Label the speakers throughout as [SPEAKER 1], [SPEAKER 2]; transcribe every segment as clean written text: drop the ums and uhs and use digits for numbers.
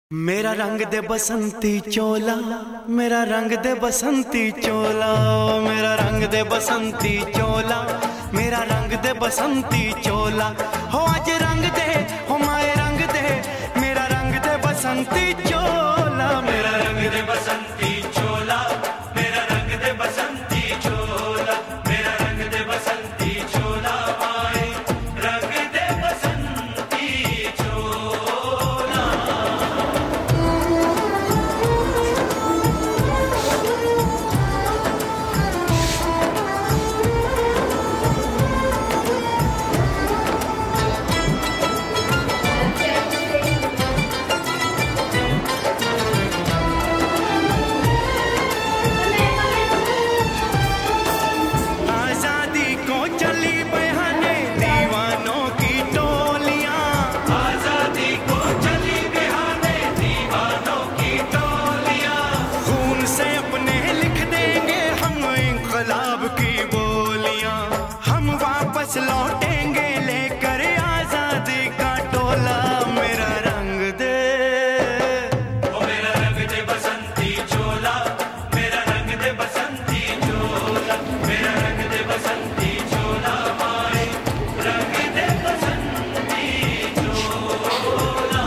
[SPEAKER 1] मेरा रंग दे बसंती चोला, मेरा रंग दे बसंती चोला, मेरा रंग दे बसंती चोला, मेरा रंग दे बसंती चोला। हो आज रंग दे, हो माए रंग दे, मेरा रंग दे बसंती चोला, मेरा रंग दे बसंती चोला, मेरा रंग दे बसंती चोला, मेरा रंग दे बसंती चोला, माए रंग दे बसंती चोला। लौटेंगे लेकर आजादी का टोला, मेरा रंग दे, ओ मेरा रंग दे बसंती चोला, मेरा रंग दे बसंती चोला, मेरा रंग दे बसंती चोला, माए रंग दे बसंती चोला।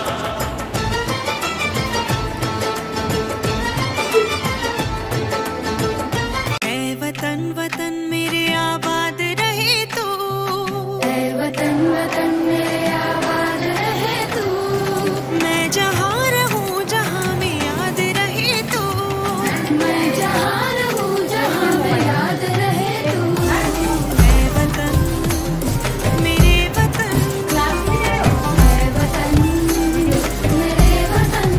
[SPEAKER 2] ऐ वतन वतन मेरे आबाद रहे तू, वतन वतन मेरे आबाद रहे तू, मैं जहाँ रहूँ जहाँ में याद रहे तू, मैं जहाँ रहूँ जहाँ में याद रहे तू। ऐ वतन मेरे वतन, ऐ वतन मेरे वतन,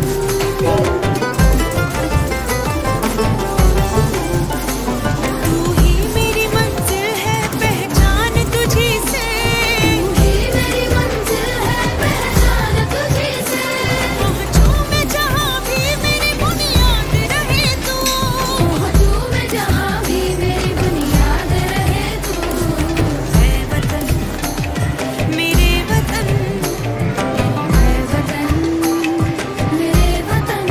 [SPEAKER 2] तू ही मेरी मंजिल है पहचान तुझी से, तू ही मेरी मंजिल है पहचान तुझी से, पहुँचूं मैं जहाँ भी मेरी बुनियाद रहे तू, पहुँचूं मैं जहाँ भी मेरी बुनियाद रहे तू। ऐ वतन मेरे वतन, ऐ वतन मेरे वतन।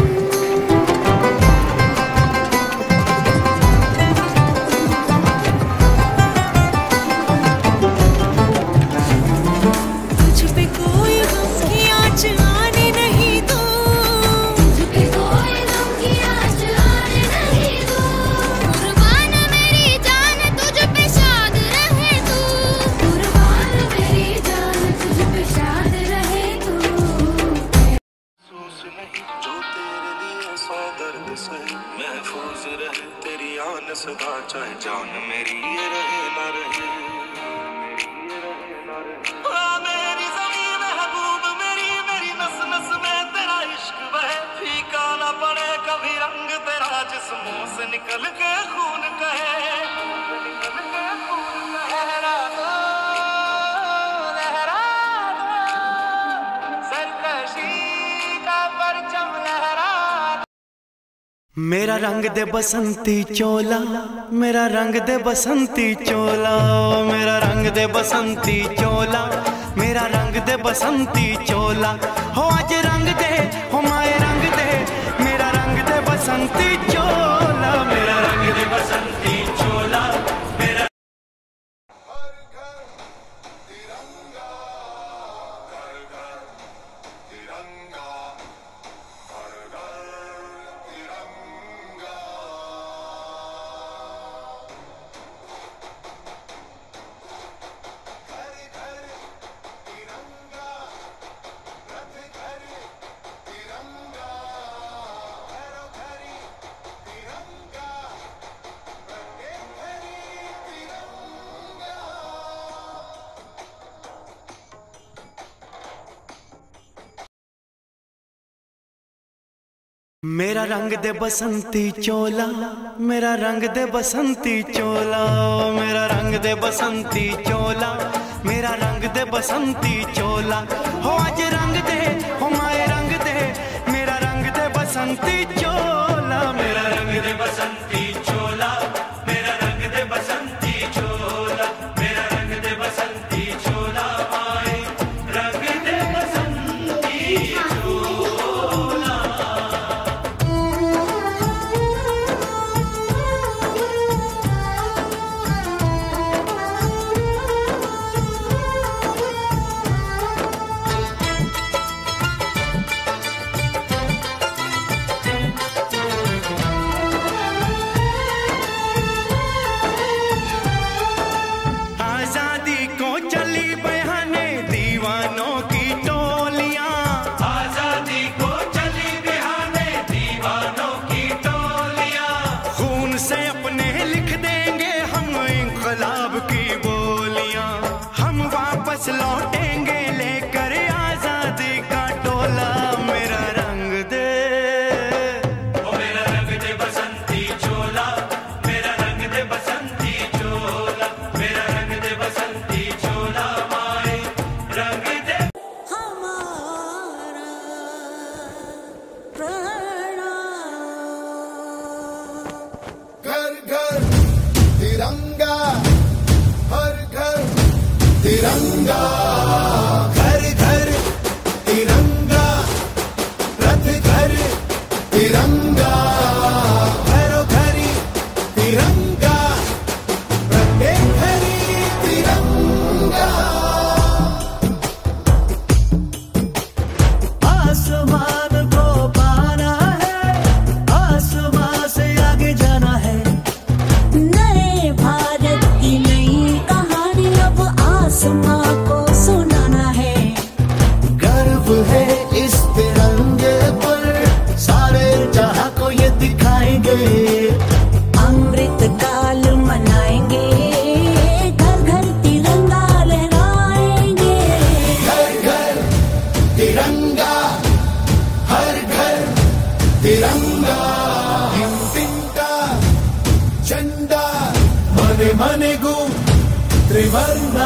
[SPEAKER 2] तुझ पे कोई गम की आँच आने नहीं दूँ, तुझ पे कोई गम की आँच आने नहीं दूँ, कुर्बान मेरी जान तुझ पे शाद रहे तू, कुर्बान मेरी जान तुझ पे शाद रहे तू।
[SPEAKER 3] महसूस नहीं जो तेरे लिए सौ दर्द सहे, महफूज रहे तेरी आन सदा, चाहे जान मेरी ये रहे ना रहे। मेरी ज़मीं महबूब मेरी, मेरी नस नस में तेरा इश्क बहे, फीका ना पड़े कभी रंग तेरा, जिस मुंह से निकल के खून कहे, निकल के खून कहे। लहरा दो सरकशी का परचम, लहरा
[SPEAKER 1] मेरा रंग दे बसंती चोला, मेरा रंग दे बसंती चोला, मेरा रंग दे बसंती चोला, मेरा रंग दे बसंती चोला। हो आज रंग दे, हो माए रंग दे, मेरा रंग दे बसंती चोला, मेरा रंग दे बसंती चोला, मेरा मेरा रंग दे बसंती चोला, मेरा रंग दे बसंती चोला, मेरा रंग दे बसंती चोला, मेरा रंग दे बसंती चोला। हो आज रंग दे, हो माए रंग दे, मेरा रंग दे बसंती चोला, मेरा रंग दे बसंती चोला, मेरा रंग दे बसंती चोला, मेरा रंग दे बसंती चोला, माए रंग दे बसंती चोला। आसमान को पाना है, आसमान से आगे जाना है।
[SPEAKER 2] नए भारत की नई कहानी अब आसमां को सुनाना है।
[SPEAKER 1] गर्व है इस तिरंगे पर, सारे जहां को ये दिखाएंगे।
[SPEAKER 2] अमृत काल मनाएंगे, घर घर तिरंगा लहराएंगे।
[SPEAKER 1] घर घर तिरंगा, हर घर तिरंगा। हिंद का झंडा मने मने गू त्रिवर्णा।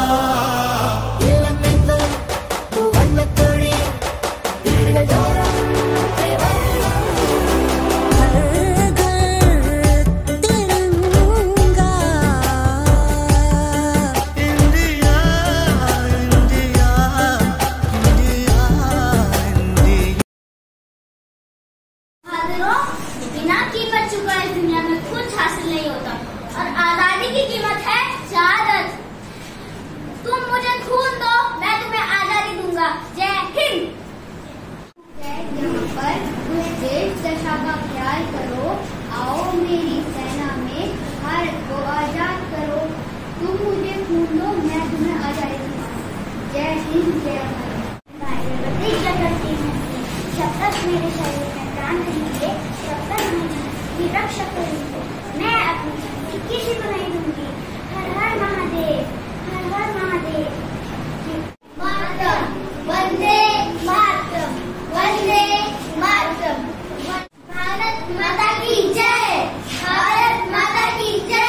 [SPEAKER 4] बिना कीमत चुकाए इस दुनिया में कुछ हासिल नहीं होता, और आजादी की कीमत है शहादत। तुम मुझे खून दो, मैं तुम्हें आजादी दूंगा। जय हिंद। यहाँ पर उस देश दशा का ख्याल करो, आओ मेरी सेना में भारत को आजाद करो। तुम मुझे खून दो, मैं तुम्हें आजादी दूंगा। जय हिंद जय भारत। प्रतिज्ञा करती हूँ जब तक मेरे शरीर में प्राण रहेंगे, तब तक मैं रक्षा करूंगी। मैं अपनी जान किसी को नहीं दूंगी। हर हर महादेव, हर हर महादेव। मातरम, वंदे मातरम, वंदे मातरम। भारत माता की जय, भारत माता की जय।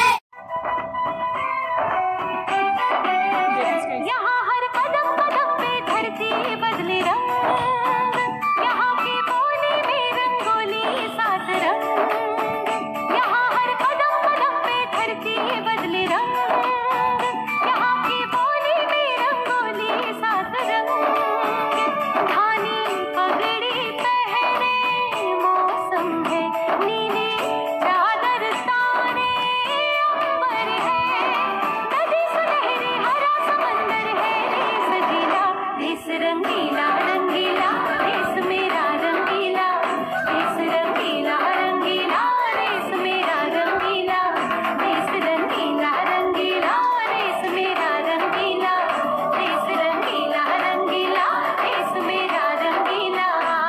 [SPEAKER 5] यहाँ हर कदम कदम पे धरती बदले रंग, यहाँ की बोली में रंगोली सात रंग। यहाँ हर कदम कदम पे धरती बदले रंग, यहाँ की बोली में रंगोली सात रंग। धानी पगड़ी पहने मौसम है, नीली चादर ताने अंबर है। नदी सुनहरी हरा समंदर है, देश गीला देश रंगीला रंगीला, देश मेरा रंगीला, देश रंगीला रंगीला, देश मेरा रंगीला, देश रंगीला रंगीला, देश मेरा रंगीला, देश रंगीला रंगीला, देश मेरा रंगीला।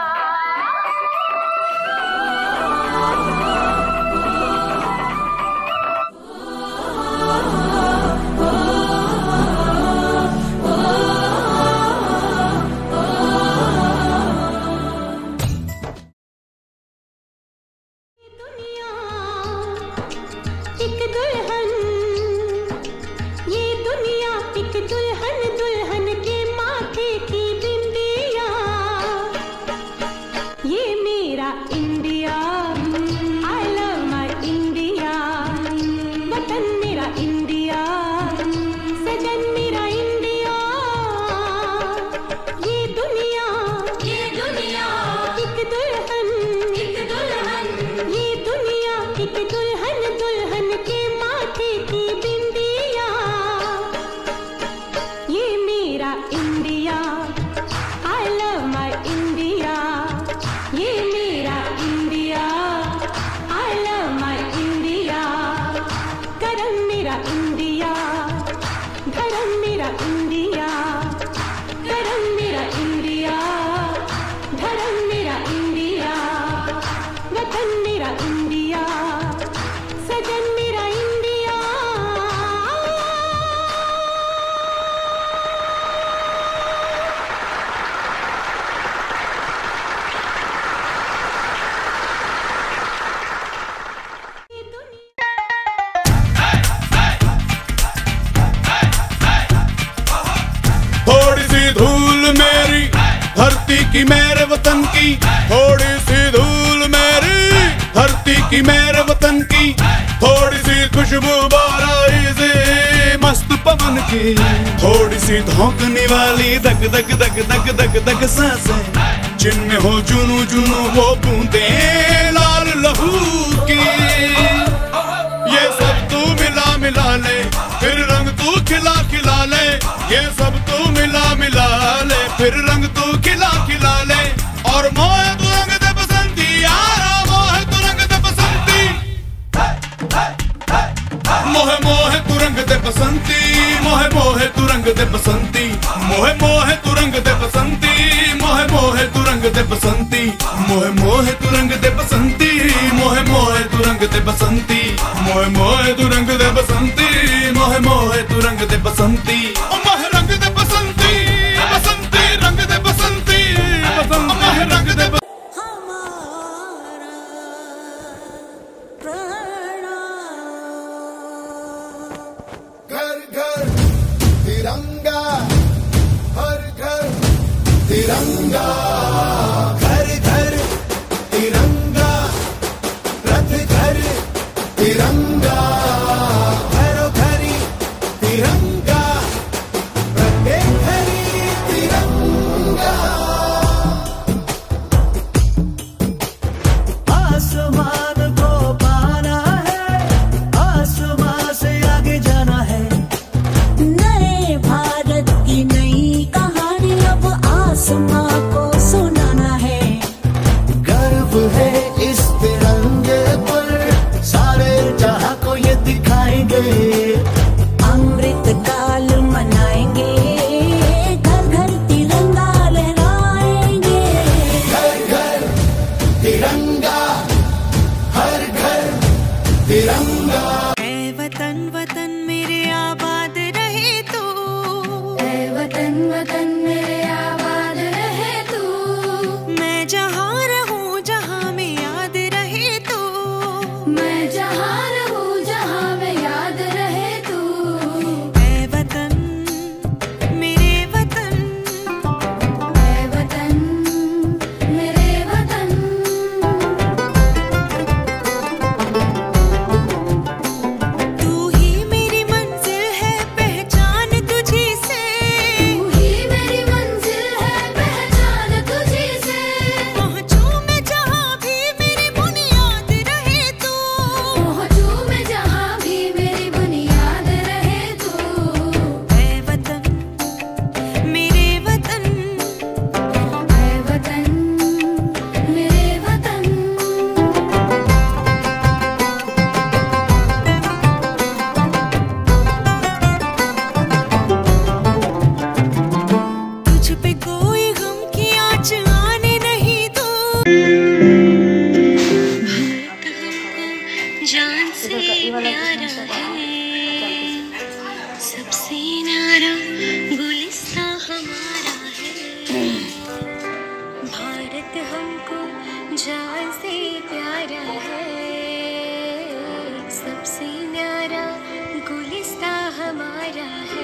[SPEAKER 5] एक दुल्हन, ये दुनिया एक दुल्हन, दुल्हन के माथे की बिंदिया। ये मेरा India, I love my India. वतन मेरा इंडिया, सजन मेरा इंडिया। ये दुनिया एक दुल्हन, एक दुल्हन। ये दुनिया एक दुल्हन, दुल्हन के माथे की बिंदिया। ये मेरा India, I love my India. ये मेरा India, I love my India. करम मेरा इंडिया, धर्म मेरा इंडिया। करम मेरा इंडिया, धर्म मेरा इंडिया। वतन मेरा इंडिया, सजन मेरा इंडिया।
[SPEAKER 6] थोड़ी सी धूल मेरी धरती की मेरे वतन की, थोड़ी सी धूल मेरी धरती की मेरे वतन की। थोड़ी सी खुशबू बाराई से मस्त पवन की, थोड़ी सी धौंकने वाली धक धक धक धक धक धक सांसें, जिनमें हो जुनू जुनू वो बूंदे लाल लहू की। ये सब तू मिला मिला ले, फिर रंग तू खिला खिला ले। ये सब तू मिला मिला ले, फिर रंग तू खिला खिला ले। और दे बसंती, मोहे मोहे तू रंग दे बसंती, मोहे मोहे तू रंग दे बसंती, मोहे मोहे तू रंग दे बसंती, मोहे मोहे तू रंग दे बसंती, ओ मोहे रंग दे बसंती, बसंती रंग दे बसंती, बसंती मोहे रंग दे
[SPEAKER 7] तिरंगा, हर घर तिरंगा, घर घर तिरंगा, रथ घर तिरंगा, घरो घरी तिरंगा, प्रत्येक घरी तिरंगा। आसमान को पाना है, आसमान से आगे जाना है, नए भारत की नई कहानी अब आसमां को सुनाना है। गर्व है इस तिरंगे पर, सारे जहां को ये दिखाएंगे, अमृत काल मनाएंगे, घर घर तिरंगा लहराएंगे। घर घर तिरंगा, हर घर तिरंगा।
[SPEAKER 2] ऐ वतन वतन मेरे आबाद रहे तू, ऐ वतन वतन मेरे आबाद रहे तू, मैं जहाँ रहूँ जहाँ में याद रहे तू, मैं जहाँ रहूँ जहाँ में याद रहे तू। ऐ वतन मेरे वतन, ऐ वतन मेरे वतन, तू ही मेरी मंजिल है पहचान तुझी से, तू ही मेरी मंजिल है पहचान तुझी से, पहुँचूं मैं जहाँ भी मेरी बुनियाद रहे तू, पहुँचूं मैं जहाँ भी मेरी बुनियाद रहे तू। ऐ वतन मेरे वतन, ऐ वतन मेरे वतन। तुझ पे कोई गम की आँच आने नहीं दूँ, जान से प्यारा है, सबसे न्यारा गुलिस्ता हमारा है, भारत हमको जान से प्यारा है, सबसे न्यारा गुलिस्ता हमारा है।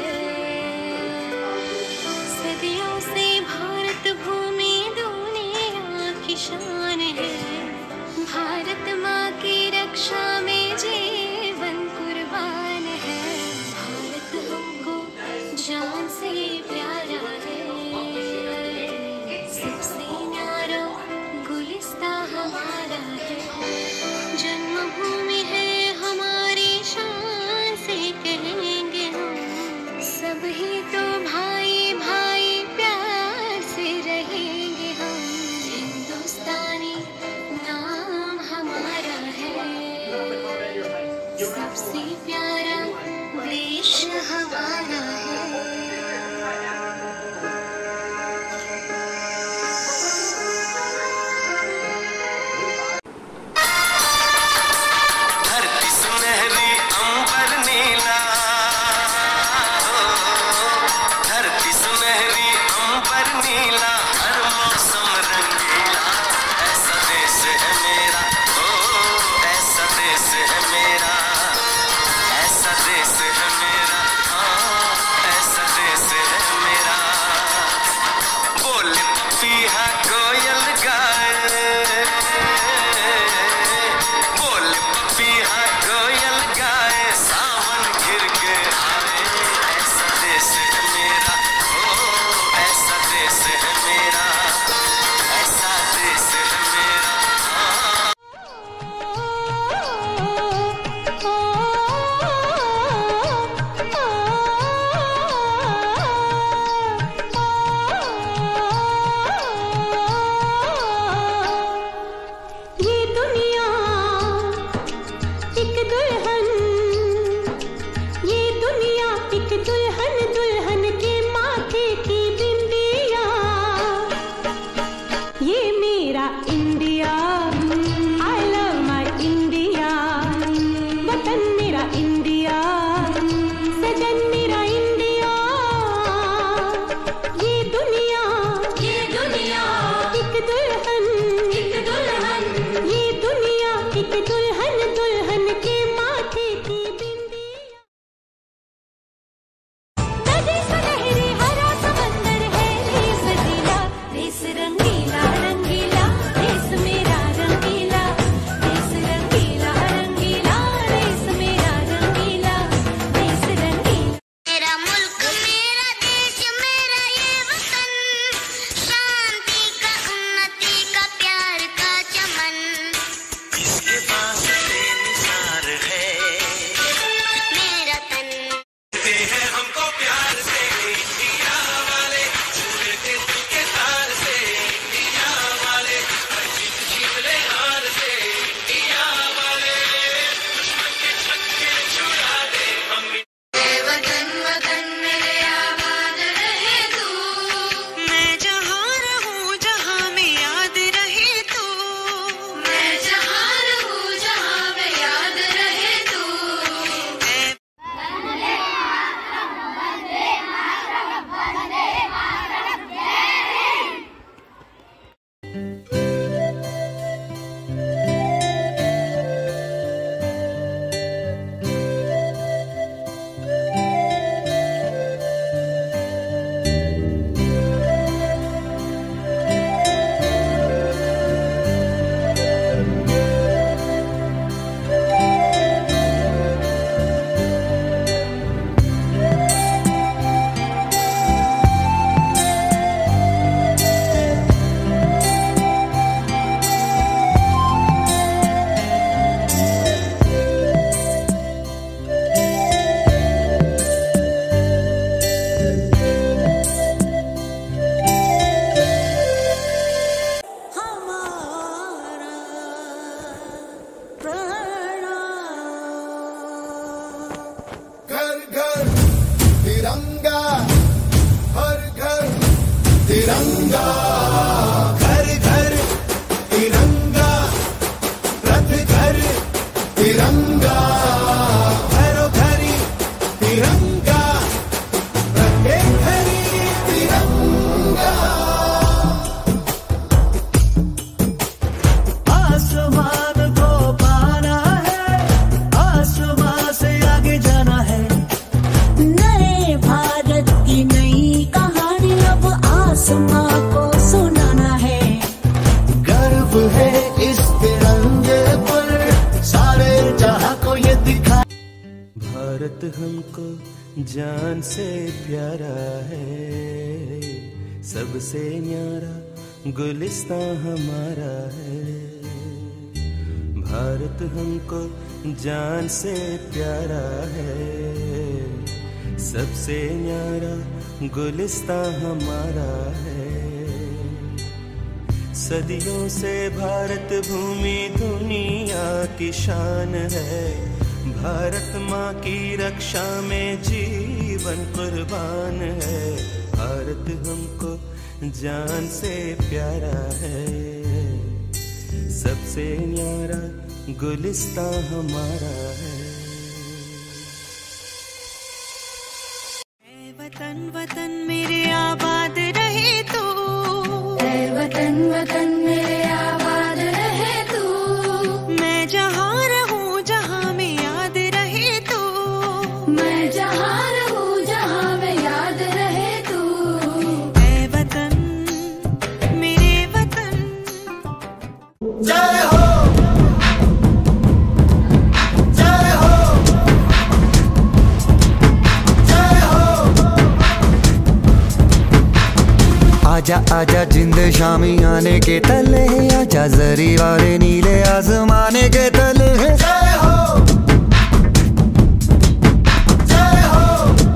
[SPEAKER 2] सदियों से भारत भूमि दुनिया की शान है, भारत माँ की रक्षा में जीवन कुर्बान है, भारत हमको जान से प्यारा है, सबसे न्यारा गुलिस्ता हमारा है, जन्मभूमि है हमारी शान से कहेंगे हम, सब ही तो भाई भाई प्यार से रहेंगे हम, हिंदुस्तान
[SPEAKER 5] मेरा India, I love my India, वतन मेरा इंडिया, सजन मेरा इंडिया। ये दुनिया एक दुल्हन, ये दुनिया एक दुल्हन, दुल्हन के माथे की बिंदिया। नदी सुनहरी हरा समंदर है, रेस रंगीला, रेस रंगीला रंगीला, रेस मेरा रंगीला, रेस रंगीला रंगीला, रेस मेरा रंगीला, रेस रंगीला।
[SPEAKER 4] मेरा मुल्क मेरा देश मेरा ये वतन, शांति का उन्नति का प्यार का चमन,
[SPEAKER 1] इसके पास बेमिसाल है
[SPEAKER 4] मेरा तन।
[SPEAKER 1] ते हैं हमको प्यार से इंडिया वाले, छूटे दिल के तार से इंडिया वाले, जीतले हार से इंडिया वाले, दुश्मन के छक्के छुड़ा दे हम।
[SPEAKER 2] वतन वतन मेरे आबाद रहे तू, मैं जहाँ रहूँ जहाँ में याद रहे तू, मैं जहाँ रहूँ जहाँ में याद रहे तू।
[SPEAKER 7] हमारा प्रणा
[SPEAKER 6] घर घर तिरंगा, हर घर तिरंगा, घर घर तिरंगा, रथ घर तिरंगा, घरों घरी तिरंगा, प्रत्येक घरी तिरंगा।
[SPEAKER 7] आसमान को पाना है, आसमान से आगे जाना है। नए भारत की नई कहानी अब आसमां को सुनाना है। गर्व है इस तिरंगे पर, सारे जहां को ये दिखा।
[SPEAKER 1] भारत हमको जान से प्यारा है, सबसे न्यारा गुलिस्तां हमारा है। भारत हमको जान से प्यारा है, सबसे न्यारा गुलिस्तां हमारा है। सदियों से भारत भूमि दुनिया की शान है, भारत माँ की रक्षा में जीवन कुर्बान है। भारत हमको जान से प्यारा है, सबसे न्यारा गुलिस्तां हमारा है।
[SPEAKER 2] वतन वतन मेरे आबाद रहे तू, वतन वतन मेरे आबाद रहे तू, मैं जहाँ रहूँ जहाँ में याद रहे तू, मैं जहाँ रहूँ जहाँ में याद रहे तू। ऐ वतन मेरे वतन।
[SPEAKER 6] जय हो, जय हो, जय हो।
[SPEAKER 7] आजा आजा जिंद शामी आने के तले, आजा जरी वाले नीले आसमाने के तले।
[SPEAKER 6] जय हो, जय हो।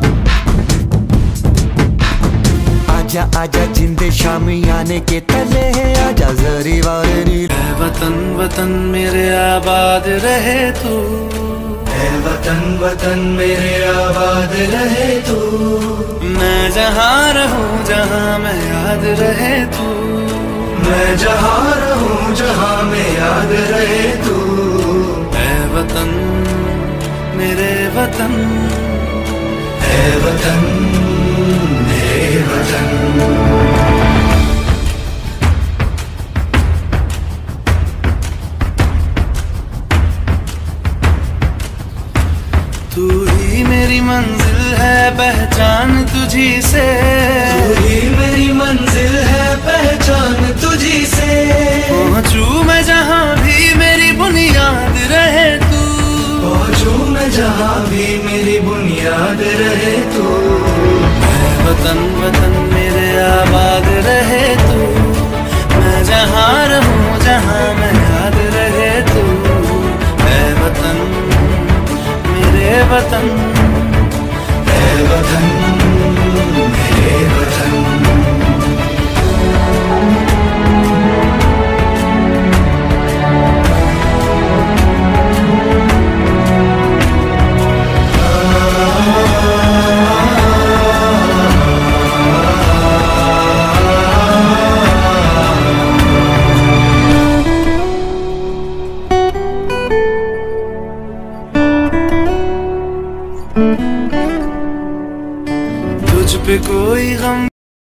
[SPEAKER 7] आजा आजा जिंद शामी आने के तले, आजा जरी वाले नीले।
[SPEAKER 1] वतन वतन मेरे आबाद रहे तू,
[SPEAKER 7] वतन वतन मेरे आबाद रहे तू,
[SPEAKER 1] मैं जहाँ रहूँ जहाँ मैं याद रहे तू,
[SPEAKER 7] मैं जहाँ रहूं
[SPEAKER 1] जहां में याद रहे तू। ऐ वतन मेरे वतन, ऐ वतन मेरे वतन। तू ही मेरी मंजिल है पहचान तुझी से, तू ही मेरी मंजिल है पहचान तुझी से। पहुंचू मैं जहां भी मेरी बुनियाद रहे तू, पहुंचू मैं जहां भी मेरी बुनियाद रहे तू। मैं वतन वतन मेरे आबाद रहे तू, मैं जहां रहूं जहां मैं याद रहे तू। मैं वतन मेरे वतन, ऐ वतन मेरे वतन। तुझ पे कोई गम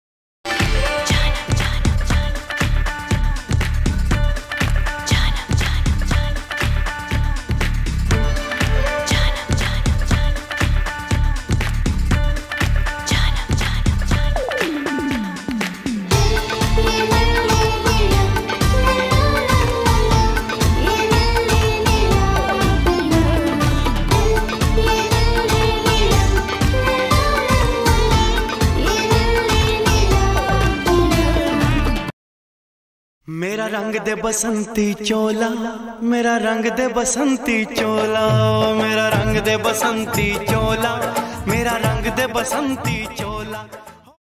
[SPEAKER 1] मेरा रंग दे बसंती चोला, मेरा रंग दे बसंती चोला, मेरा रंग दे बसंती चोला, मेरा रंग दे बसंती चोला।